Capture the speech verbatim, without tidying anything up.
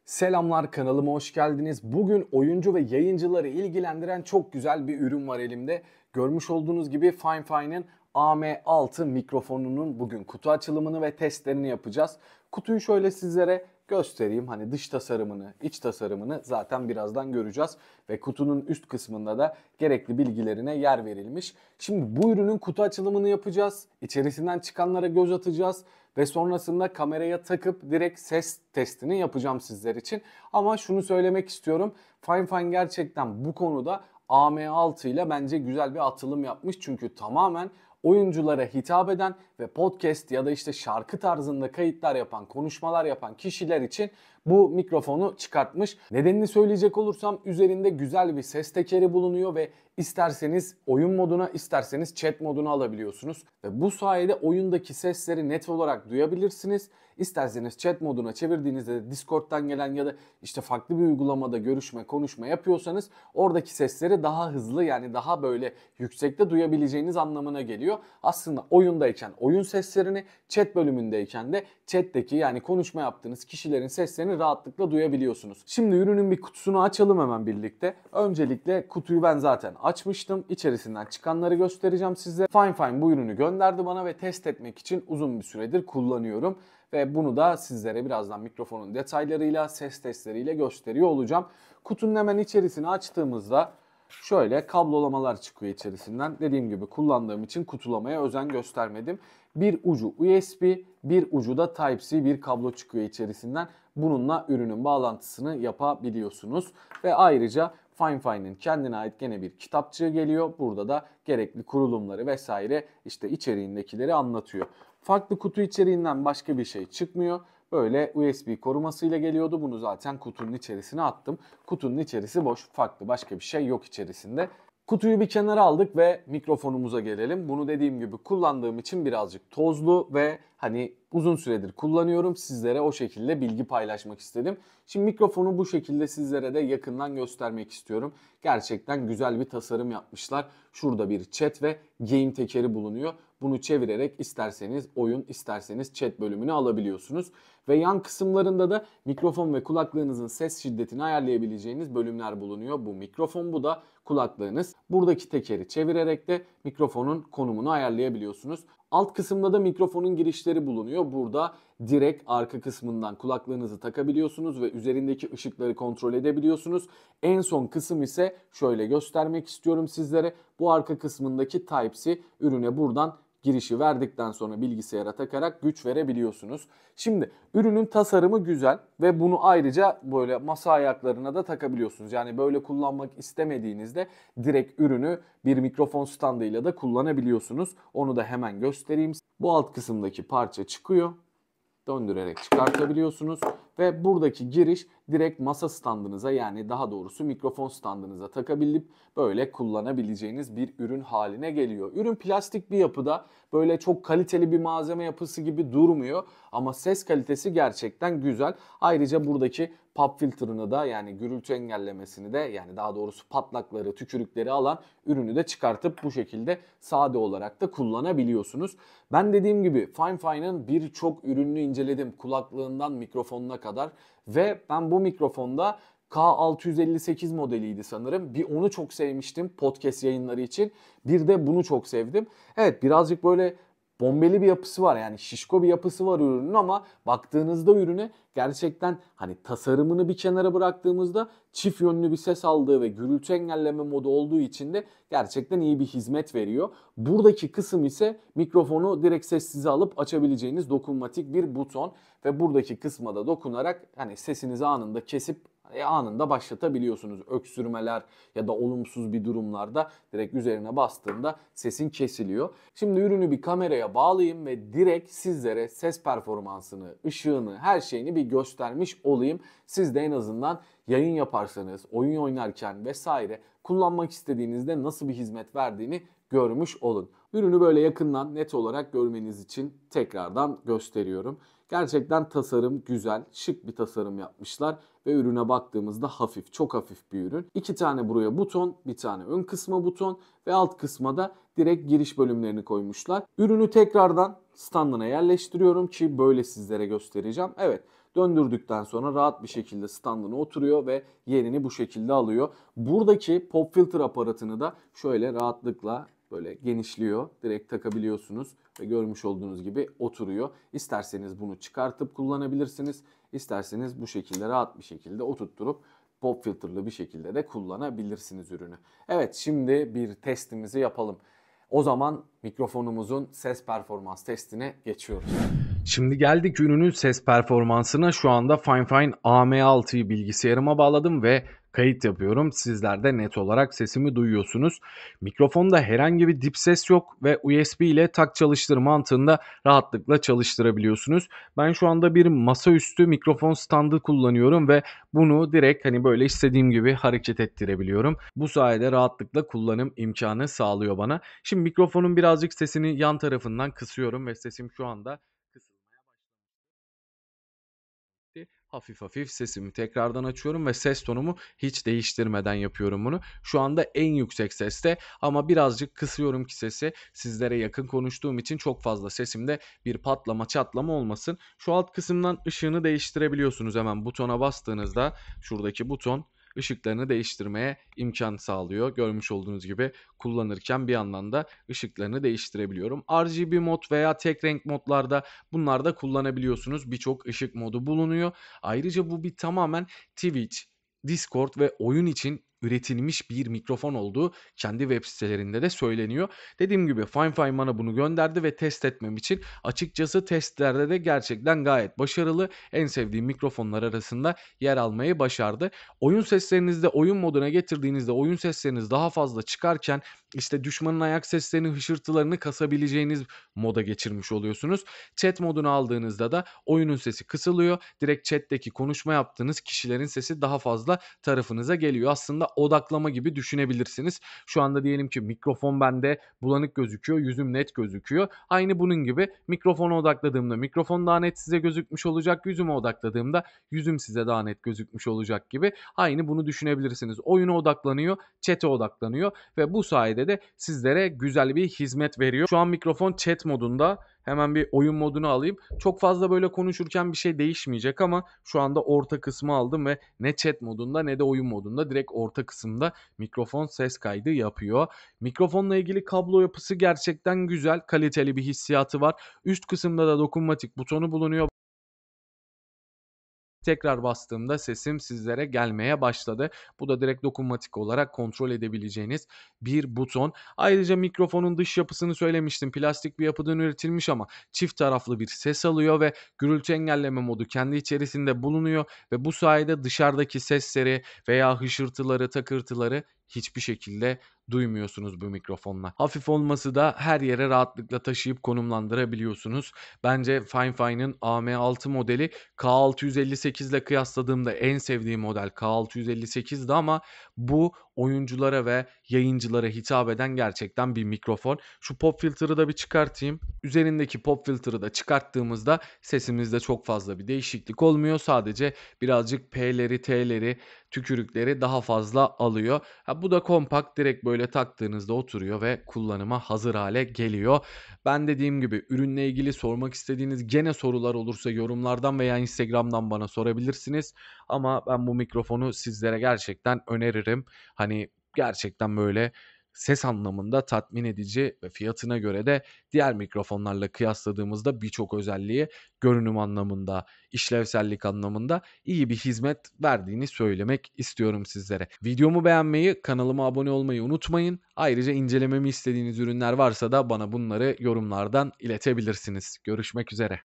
Selamlar, kanalıma hoş geldiniz. Bugün oyuncu ve yayıncıları ilgilendiren çok güzel bir ürün var elimde. Görmüş olduğunuz gibi Finefine'ın A M altı mikrofonunun bugün kutu açılımını ve testlerini yapacağız. Kutuyu şöyle sizlere göstereyim. Hani dış tasarımını, iç tasarımını zaten birazdan göreceğiz. Ve kutunun üst kısmında da gerekli bilgilerine yer verilmiş. Şimdi bu ürünün kutu açılımını yapacağız. İçerisinden çıkanlara göz atacağız. Ve sonrasında kameraya takıp direkt ses testini yapacağım sizler için. Ama şunu söylemek istiyorum. Finefine gerçekten bu konuda A M altı ile bence güzel bir atılım yapmış. Çünkü tamamen oyunculara hitap eden ve podcast ya da işte şarkı tarzında kayıtlar yapan, konuşmalar yapan kişiler için bu mikrofonu çıkartmış. Nedenini söyleyecek olursam üzerinde güzel bir ses tekeri bulunuyor ve isterseniz oyun moduna, isterseniz chat moduna alabiliyorsunuz. Ve bu sayede oyundaki sesleri net olarak duyabilirsiniz. İsterseniz chat moduna çevirdiğinizde de Discord'dan gelen ya da işte farklı bir uygulamada görüşme, konuşma yapıyorsanız oradaki sesleri daha hızlı, yani daha böyle yüksekte duyabileceğiniz anlamına geliyor. Aslında oyundayken oyun seslerini, chat bölümündeyken de chat'teki, yani konuşma yaptığınız kişilerin seslerini rahatlıkla duyabiliyorsunuz. Şimdi ürünün bir kutusunu açalım hemen birlikte. Öncelikle kutuyu ben zaten açmıştım. İçerisinden çıkanları göstereceğim size. Finefine bu ürünü gönderdi bana ve test etmek için uzun bir süredir kullanıyorum. Ve bunu da sizlere birazdan mikrofonun detaylarıyla, ses testleriyle gösteriyor olacağım. Kutunun hemen içerisini açtığımızda şöyle kablolamalar çıkıyor içerisinden. Dediğim gibi kullandığım için kutulamaya özen göstermedim. Bir ucu U S B, bir ucu da Type-C bir kablo çıkıyor içerisinden. Bununla ürünün bağlantısını yapabiliyorsunuz. Ve ayrıca Finefine'in kendine ait gene bir kitapçığı geliyor. Burada da gerekli kurulumları vesaire işte içeriğindekileri anlatıyor. Farklı kutu içeriğinden başka bir şey çıkmıyor. Böyle U S B korumasıyla geliyordu. Bunu zaten kutunun içerisine attım. Kutunun içerisi boş. Farklı başka bir şey yok içerisinde. Kutuyu bir kenara aldık ve mikrofonumuza gelelim. Bunu dediğim gibi kullandığım için birazcık tozlu ve hani uzun süredir kullanıyorum. Sizlere o şekilde bilgi paylaşmak istedim. Şimdi mikrofonu bu şekilde sizlere de yakından göstermek istiyorum. Gerçekten güzel bir tasarım yapmışlar. Şurada bir chat ve game tekeri bulunuyor. Bunu çevirerek isterseniz oyun, isterseniz chat bölümünü alabiliyorsunuz. Ve yan kısımlarında da mikrofon ve kulaklığınızın ses şiddetini ayarlayabileceğiniz bölümler bulunuyor. Bu mikrofon, bu da kulaklığınız. Buradaki tekeri çevirerek de mikrofonun konumunu ayarlayabiliyorsunuz. Alt kısımda da mikrofonun girişleri bulunuyor. Burada direkt arka kısmından kulaklığınızı takabiliyorsunuz ve üzerindeki ışıkları kontrol edebiliyorsunuz. En son kısım ise şöyle göstermek istiyorum sizlere. Bu arka kısmındaki Type-C ürüne buradan girişi verdikten sonra bilgisayara takarak güç verebiliyorsunuz. Şimdi ürünün tasarımı güzel ve bunu ayrıca böyle masa ayaklarına da takabiliyorsunuz. Yani böyle kullanmak istemediğinizde direkt ürünü bir mikrofon standıyla da kullanabiliyorsunuz. Onu da hemen göstereyim. Bu alt kısımdaki parça çıkıyor. Döndürerek çıkartabiliyorsunuz ve buradaki giriş direkt masa standınıza, yani daha doğrusu mikrofon standınıza takabilip böyle kullanabileceğiniz bir ürün haline geliyor. Ürün plastik bir yapıda, böyle çok kaliteli bir malzeme yapısı gibi durmuyor ama ses kalitesi gerçekten güzel. Ayrıca buradaki pop filter'ını da, yani gürültü engellemesini de, yani daha doğrusu patlakları, tükürükleri alan ürünü de çıkartıp bu şekilde sade olarak da kullanabiliyorsunuz. Ben dediğim gibi Finefine'ın birçok ürününü inceledim, kulaklığından mikrofonuna kadar ve ben bu mikrofonda K altı yüz elli sekiz modeliydi sanırım. Bir onu çok sevmiştim podcast yayınları için. Bir de bunu çok sevdim. Evet, birazcık böyle bombeli bir yapısı var, yani şişko bir yapısı var ürünün ama baktığınızda ürüne gerçekten hani tasarımını bir kenara bıraktığımızda çift yönlü bir ses aldığı ve gürültü engelleme modu olduğu için de gerçekten iyi bir hizmet veriyor. Buradaki kısım ise mikrofonu direkt sessize alıp açabileceğiniz dokunmatik bir buton ve buradaki kısma da dokunarak hani sesinizi anında kesip e, anında başlatabiliyorsunuz. Öksürmeler ya da olumsuz bir durumlarda direkt üzerine bastığında sesin kesiliyor. Şimdi ürünü bir kameraya bağlayayım ve direkt sizlere ses performansını, ışığını, her şeyini bir göstermiş olayım. Siz de en azından yayın yaparsanız, oyun oynarken vesaire kullanmak istediğinizde nasıl bir hizmet verdiğini görmüş olun. Ürünü böyle yakından net olarak görmeniz için tekrardan gösteriyorum. Gerçekten tasarım güzel, şık bir tasarım yapmışlar ve ürüne baktığımızda hafif, çok hafif bir ürün. İki tane buraya buton, bir tane ön kısma buton ve alt kısma da direkt giriş bölümlerini koymuşlar. Ürünü tekrardan standına yerleştiriyorum ki böyle sizlere göstereceğim. Evet, Döndürdükten sonra rahat bir şekilde standına oturuyor ve yerini bu şekilde alıyor. Buradaki pop filter aparatını da şöyle rahatlıkla böyle genişliyor. Direkt takabiliyorsunuz ve görmüş olduğunuz gibi oturuyor. İsterseniz bunu çıkartıp kullanabilirsiniz. İsterseniz bu şekilde rahat bir şekilde oturtturup pop filterlı bir şekilde de kullanabilirsiniz ürünü. Evet, şimdi bir testimizi yapalım. O zaman mikrofonumuzun ses performans testine geçiyoruz. Şimdi geldik ürünün ses performansına. Şu anda Fine A M altıyı bilgisayarıma bağladım ve kayıt yapıyorum. Sizler de net olarak sesimi duyuyorsunuz. Mikrofonda herhangi bir dip ses yok ve U S B ile tak çalıştır mantığında rahatlıkla çalıştırabiliyorsunuz. Ben şu anda bir masaüstü mikrofon standı kullanıyorum ve bunu direkt hani böyle istediğim gibi hareket ettirebiliyorum. Bu sayede rahatlıkla kullanım imkanı sağlıyor bana. Şimdi mikrofonun birazcık sesini yan tarafından kısıyorum ve sesim şu anda hafif hafif sesimi tekrardan açıyorum ve ses tonumu hiç değiştirmeden yapıyorum bunu. Şu anda en yüksek seste ama birazcık kısıyorum ki sesi sizlere yakın konuştuğum için çok fazla sesimde bir patlama çatlama olmasın. Şu alt kısımdan ışığını değiştirebiliyorsunuz, hemen butona bastığınızda şuradaki buton ışıklarını değiştirmeye imkan sağlıyor. Görmüş olduğunuz gibi kullanırken bir yandan da ışıklarını değiştirebiliyorum. R G B mod veya tek renk modlarda bunlar da kullanabiliyorsunuz. Birçok ışık modu bulunuyor. Ayrıca bu bir tamamen Twitch, Discord ve oyun için üretilmiş bir mikrofon olduğu kendi web sitelerinde de söyleniyor. Dediğim gibi FineFine bana bunu gönderdi ve test etmem için açıkçası testlerde de gerçekten gayet başarılı. En sevdiğim mikrofonlar arasında yer almayı başardı. Oyun seslerinizde oyun moduna getirdiğinizde oyun sesleriniz daha fazla çıkarken işte düşmanın ayak seslerini, hışırtılarını kasabileceğiniz moda geçirmiş oluyorsunuz. Chat modunu aldığınızda da oyunun sesi kısılıyor. Direkt chat'teki konuşma yaptığınız kişilerin sesi daha fazla tarafınıza geliyor. Aslında odaklama gibi düşünebilirsiniz. Şu anda diyelim ki mikrofon bende bulanık gözüküyor, yüzüm net gözüküyor. Aynı bunun gibi mikrofona odakladığımda mikrofon daha net size gözükmüş olacak. Yüzüme odakladığımda yüzüm size daha net gözükmüş olacak gibi. Aynı bunu düşünebilirsiniz. Oyuna odaklanıyor, chat'e odaklanıyor ve bu sayede de sizlere güzel bir hizmet veriyor. Şu an mikrofon chat modunda. Hemen bir oyun modunu alayım. Çok fazla böyle konuşurken bir şey değişmeyecek ama şu anda orta kısmı aldım ve ne chat modunda ne de oyun modunda direkt orta kısımda mikrofon ses kaydı yapıyor. Mikrofonla ilgili kablo yapısı gerçekten güzel, kaliteli bir hissiyatı var. Üst kısımda da dokunmatik butonu bulunuyor. Tekrar bastığımda sesim sizlere gelmeye başladı. Bu da direkt dokunmatik olarak kontrol edebileceğiniz bir buton. Ayrıca mikrofonun dış yapısını söylemiştim. Plastik bir yapıdan üretilmiş ama çift taraflı bir ses alıyor ve gürültü engelleme modu kendi içerisinde bulunuyor ve bu sayede dışarıdaki sesleri veya hışırtıları, takırtıları hiçbir şekilde duymuyorsunuz bu mikrofonla. Hafif olması da her yere rahatlıkla taşıyıp konumlandırabiliyorsunuz. Bence Finefine'ın A M altı modeli K altı yüz elli sekiz ile kıyasladığımda en sevdiğim model K altı yüz elli sekizdi ama bu oyunculara ve yayıncılara hitap eden gerçekten bir mikrofon. Şu pop filter'ı da bir çıkartayım. Üzerindeki pop filter'ı da çıkarttığımızda sesimizde çok fazla bir değişiklik olmuyor. Sadece birazcık P'leri, T'leri, tükürükleri daha fazla alıyor. Ha, bu da kompakt, direkt böyle taktığınızda oturuyor ve kullanıma hazır hale geliyor. Ben dediğim gibi ürünle ilgili sormak istediğiniz gene sorular olursa yorumlardan veya Instagram'dan bana sorabilirsiniz. Ama ben bu mikrofonu sizlere gerçekten öneririm. Hani gerçekten böyle ses anlamında tatmin edici ve fiyatına göre de diğer mikrofonlarla kıyasladığımızda birçok özelliği görünüm anlamında, işlevsellik anlamında iyi bir hizmet verdiğini söylemek istiyorum sizlere. Videomu beğenmeyi, kanalıma abone olmayı unutmayın. Ayrıca incelememi istediğiniz ürünler varsa da bana bunları yorumlardan iletebilirsiniz. Görüşmek üzere.